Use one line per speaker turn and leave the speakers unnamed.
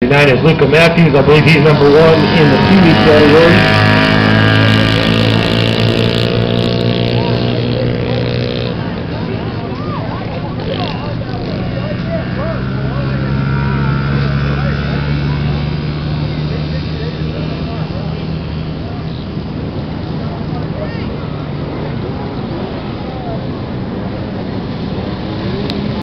39 is Luca Matthews. I believe he's number 1 in the 2-week category.